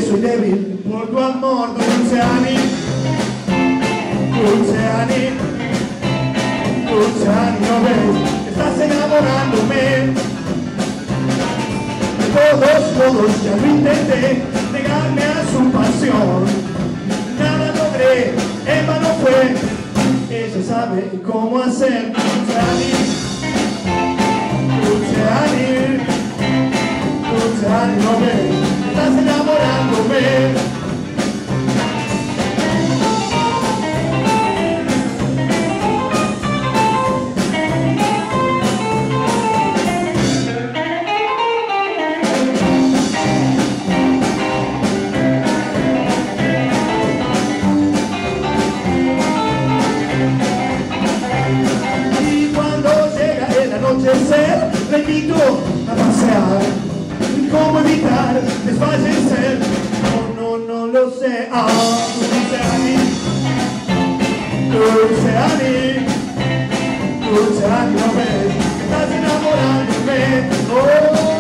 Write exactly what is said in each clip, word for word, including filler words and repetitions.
soy débil por tu amor, dulce Ani, dulce Ani, dulce Ani, no ves que estás enamorándome. De todos modos ya lo intenté, negarme a su pasión, nada logré, en vano fue, ella sabe cómo hacer. Dulce Ani, dulce Ani, dulce Ani, no ves que estás enamorándome. Le invito a pasear. ¿Cómo evitar desfallecer? No, no, no lo sé. Ah, dulce Ani, dulce Ani, dulce Ani, no ves que estás enamorándome. Oh.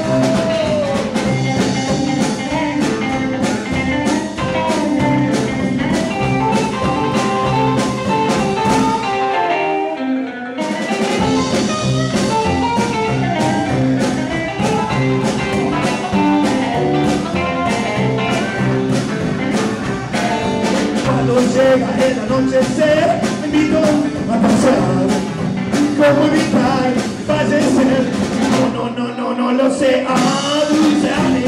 Llega el anochecer, me invito a pasar. ¿Cómo evitar fallecer? No, no, no, no, no lo sé. Ah, dulce Ani,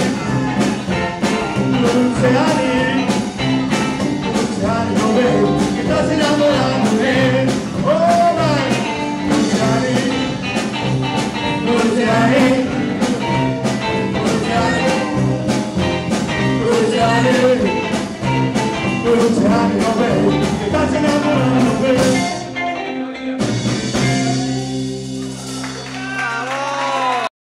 dulce Ani, dulce Ani, no ves que estás enamorándome. Oh, my, dulce Ani, dulce Ani, dulce Ani, dulce Ani. Dulce Ani, no ves que estás enamorado.